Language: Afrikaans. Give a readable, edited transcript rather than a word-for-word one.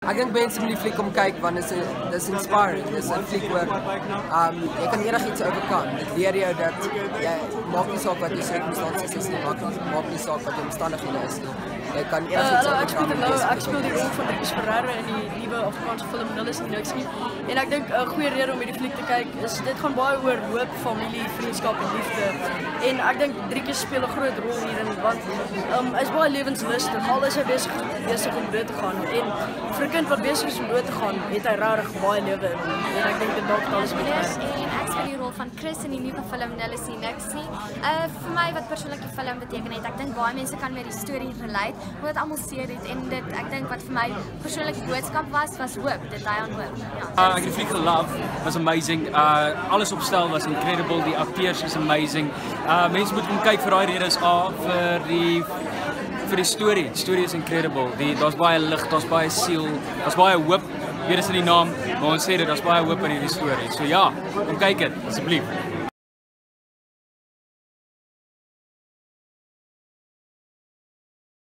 Ek dink mense moet die fliek kom kyk want dit is inspiring. Dit is 'n fliek waar jy kan enigiets oorkom. Dit leer jou dat jy maak nie saak wat die circumstances is nie, maak nie saak wat die omstandighede is nie. Jy kan enigiets oorkom. Ek speel die rol van Driekus Ferreira in die nuwe Afrikaanse film Nul is niks nie. En ek dink 'n goeie rede om hierdie fliek te kyk is dit gaan baie oor hoop, familie, vriendskap en liefde. En ek dink Driekus speel 'n groot rol hierin want hy is baie lewenslustig. Al is hy besig om dood te gaan en vir 'n kind wat besig is om dood te gaan, het hy regtig baie lewe in hom. En ek dink dit dalk alles met En ek speel die rol van Chris in die nuwe film Nul is niks nie. Vir my wat persoonlik die film beteken het, ek dink baie mense kan met die storie relate, omdat almal seer het en dit ek dink wat vir my persoonlik die boodskap was hoop, dit hy aan hoop. Ja. Ek het die fliek gelove, was amazing. Alles op stel was incredible, die akteurs is amazing. Mense moet kom kyk vir daai redes vir die storie. Die storie is incredible. Daar's baie lig, daar's baie siel, daar's baie hoop. Weer is in die naam, maar ons sê dit, daar's baie hoop in hierdie storie. So ja, kom kyk dit asseblief.